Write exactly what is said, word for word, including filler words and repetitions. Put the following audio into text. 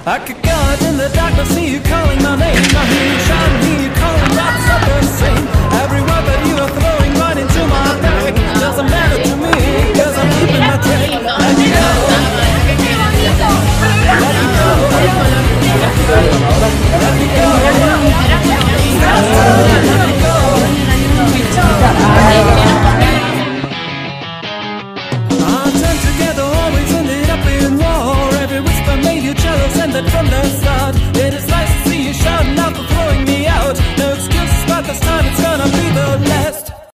I could go out in the darkness, see you calling my name. I hear you shouting, hear you calling, that's not the same. Every word that you are throwing right into my bag doesn't matter to me, cause I'm keeping my track. Let me go. Let me go. Let me go. Let me go. Our time together always ended up in war. Every whisper made you jealous, and that from the start it is nice to see you shouting out the